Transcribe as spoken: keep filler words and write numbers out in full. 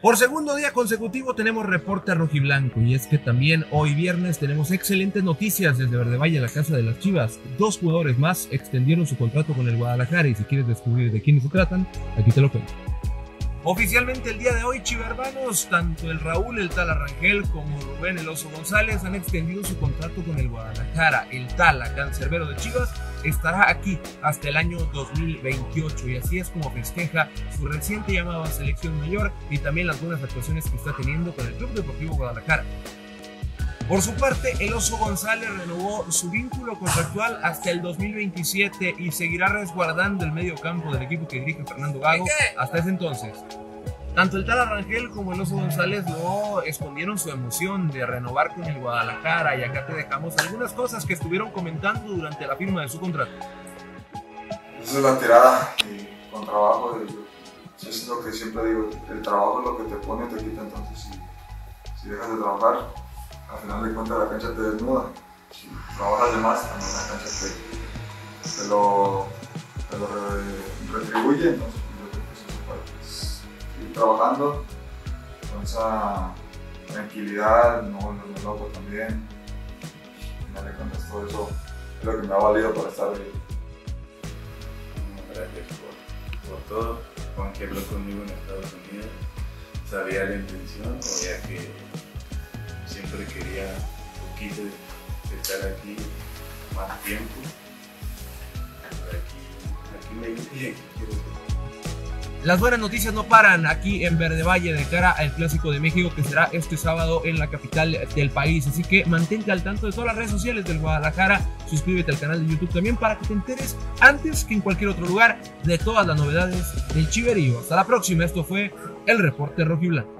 Por segundo día consecutivo tenemos reporte rojiblanco, y es que también hoy viernes tenemos excelentes noticias desde Verde Valle, la casa de las Chivas. Dos jugadores más extendieron su contrato con el Guadalajara, y si quieres descubrir de quiénes se tratan, aquí te lo cuento. Oficialmente el día de hoy, chivermanos, tanto el Raúl el Tala Rangel como Rubén el Oso González han extendido su contrato con el Guadalajara. El Tala, cancerbero de Chivas, estará aquí hasta el año dos mil veintiocho, y así es como festeja su reciente llamado a selección mayor y también las buenas actuaciones que está teniendo con el Club Deportivo Guadalajara. Por su parte, el Oso González renovó su vínculo contractual hasta el dos mil veintisiete y seguirá resguardando el medio campo del equipo que dirige Fernando Gago hasta ese entonces. Tanto el Tala Rangel como el Oso González no escondieron su emoción de renovar con el Guadalajara, y acá te dejamos algunas cosas que estuvieron comentando durante la firma de su contrato. Esa es la tirada, y con trabajo, eso es lo que siempre digo, el trabajo es lo que te pone y te quita. Entonces si, si dejas de trabajar, al final de cuentas la cancha te desnuda. Si trabajas de más, también la cancha te, te lo, te lo re, retribuye. Entonces yo creo que eso es parte, es seguir trabajando con esa tranquilidad, no volverme loco también. Al final de cuentas todo eso es lo que me ha valido para estar ahí. Gracias por, por todo. Juan que habló conmigo en Estados Unidos sabía la intención, sabía que siempre quería un poquito de estar aquí más tiempo. Aquí, aquí me dije que quiero estar. Las buenas noticias no paran aquí en Verde Valle de cara al Clásico de México, que será este sábado en la capital del país. Así que mantente al tanto de todas las redes sociales del Guadalajara, suscríbete al canal de YouTube también para que te enteres antes que en cualquier otro lugar de todas las novedades del Chiverío. Hasta la próxima, esto fue el Reporte Rojiblanco.